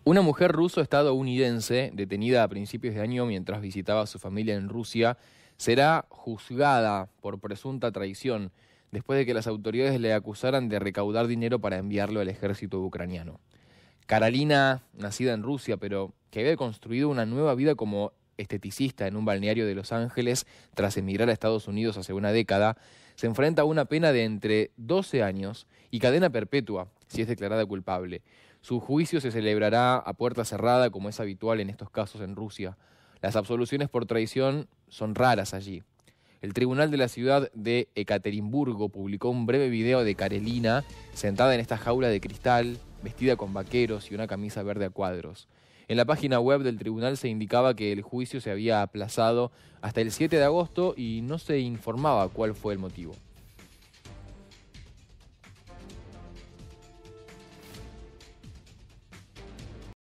Una mujer ruso-estadounidense, detenida a principios de año mientras visitaba a su familia en Rusia, será juzgada por presunta traición después de que las autoridades le acusaran de recaudar dinero para enviarlo al ejército ucraniano. Karolina, nacida en Rusia, pero que había construido una nueva vida como esteticista en un balneario de Los Ángeles tras emigrar a Estados Unidos hace una década, se enfrenta a una pena de entre 12 años y cadena perpetua si es declarada culpable. Su juicio se celebrará a puerta cerrada, como es habitual en estos casos en Rusia. Las absoluciones por traición son raras allí. El tribunal de la ciudad de Ekaterimburgo publicó un breve video de Karolina sentada en esta jaula de cristal, vestida con vaqueros y una camisa verde a cuadros. En la página web del tribunal se indicaba que el juicio se había aplazado hasta el 7 de agosto y no se informaba cuál fue el motivo.